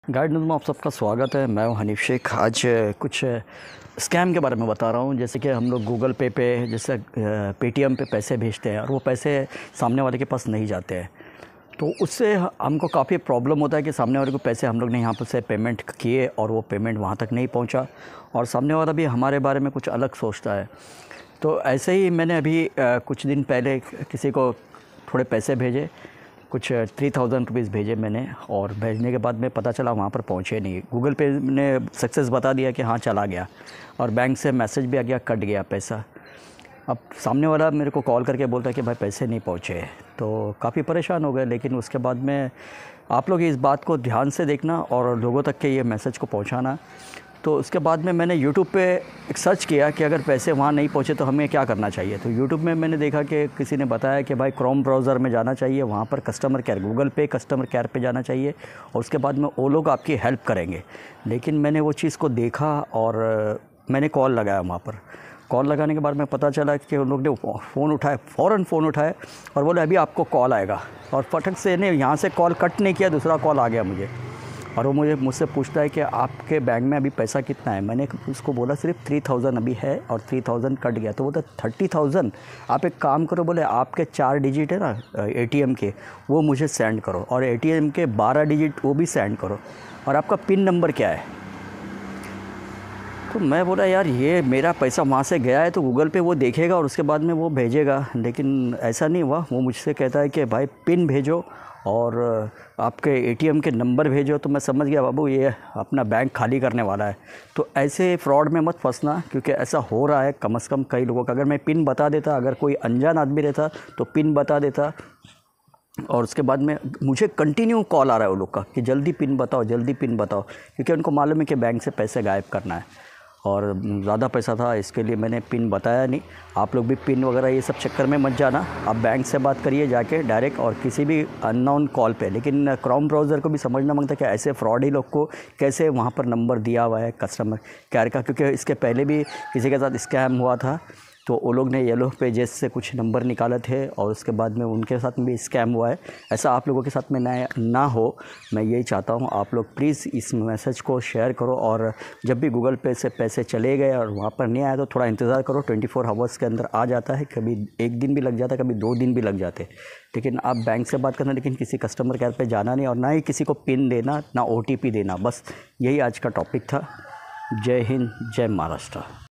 Guide news में आप सबका स्वागत है। मैं हूं हनीफ शेख। आज कुछ स्कैम के बारे में बता रहा हूं। जैसे कि हम लोग गूगल पे जैसे पेटीएम पे पैसे भेजते हैं और वो पैसे सामने वाले के पास नहीं जाते हैं, तो उससे हमको काफ़ी प्रॉब्लम होता है कि सामने वाले को पैसे हम लोग ने यहाँ पर से पेमेंट किए और वो पेमेंट वहाँ तक नहीं पहुँचा और सामने वाला भी हमारे बारे में कुछ अलग सोचता है। तो ऐसे ही मैंने अभी कुछ दिन पहले किसी को थोड़े पैसे भेजे, कुछ 3000 रुपीज़ भेजे मैंने, और भेजने के बाद में पता चला वहाँ पर पहुँचे नहीं। गूगल पे ने सक्सेस बता दिया कि हाँ चला गया, और बैंक से मैसेज भी आ गया कट गया पैसा। अब सामने वाला मेरे को कॉल करके बोलता है कि भाई पैसे नहीं पहुँचे, तो काफ़ी परेशान हो गए। लेकिन उसके बाद में आप लोग इस बात को ध्यान से देखना और लोगों तक के ये मैसेज को पहुँचाना। तो उसके बाद में मैंने यूट्यूब पे एक सर्च किया कि अगर पैसे वहाँ नहीं पहुँचे तो हमें क्या करना चाहिए। तो यूट्यूब में मैंने देखा कि किसी ने बताया कि भाई क्रोम ब्राउज़र में जाना चाहिए, वहाँ पर customer care, Google Pay customer care पे जाना चाहिए और उसके बाद में वो लोग आपकी हेल्प करेंगे। लेकिन मैंने वो चीज़ को देखा और मैंने कॉल लगाया वहाँ पर। कॉल लगाने के बाद में पता चला कि उन लोग ने फ़ोन उठाया, फ़ौरन फ़ोन उठाया और बोले अभी आपको कॉल आएगा, और फटक से ने यहाँ से कॉल कट नहीं किया, दूसरा कॉल आ गया मुझे। और वो मुझसे पूछता है कि आपके बैंक में अभी पैसा कितना है। मैंने उसको बोला सिर्फ 3000 अभी है और 3000 कट गया। तो बोलता 30,000, आप एक काम करो, बोले आपके 4 डिजिट है ना एटीएम के, वो मुझे सेंड करो, और एटीएम के 12 डिजिट वो भी सेंड करो, और आपका पिन नंबर क्या है। तो मैं बोला यार ये मेरा पैसा वहाँ से गया है तो गूगल पे वो देखेगा और उसके बाद में वो भेजेगा, लेकिन ऐसा नहीं हुआ। वो मुझसे कहता है कि भाई पिन भेजो और आपके एटीएम के नंबर भेजो। तो मैं समझ गया बाबू ये अपना बैंक खाली करने वाला है। तो ऐसे फ्रॉड में मत फंसना, क्योंकि ऐसा हो रहा है कम से कम कई लोगों का। अगर मैं पिन बता देता, अगर कोई अनजान आदमी रहता तो पिन बता देता, और उसके बाद में मुझे कंटिन्यू कॉल आ रहा है वो लोग का कि जल्दी पिन बताओ, जल्दी पिन बताओ, क्योंकि उनको मालूम है कि बैंक से पैसे गायब करना है और ज़्यादा पैसा था, इसके लिए मैंने पिन बताया नहीं। आप लोग भी पिन वगैरह ये सब चक्कर में मत जाना। आप बैंक से बात करिए जाके डायरेक्ट, और किसी भी अननोन कॉल पे। लेकिन क्रोम ब्राउज़र को भी समझना मांगता है कि ऐसे फ्रॉडी लोग को कैसे वहाँ पर नंबर दिया हुआ है कस्टमर केयर का, क्योंकि इसके पहले भी किसी के साथ स्कैम हुआ था। तो वो लोग ने येलो पेजेस से कुछ नंबर निकाले थे और उसके बाद में उनके साथ में भी स्कैम हुआ है। ऐसा आप लोगों के साथ में ना हो, मैं यही चाहता हूँ। आप लोग प्लीज़ इस मैसेज को शेयर करो, और जब भी गूगल पे से पैसे चले गए और वहाँ पर नहीं आया तो थोड़ा इंतज़ार करो, 24 आवर्स के अंदर आ जाता है। कभी 1 दिन भी लग जाता है, कभी 2 दिन भी लग जाते। लेकिन आप बैंक से बात करना, लेकिन किसी कस्टमर केयर पर जाना नहीं, और ना ही किसी को पिन देना, ना OTP देना। बस यही आज का टॉपिक था। जय हिंद, जय महाराष्ट्र।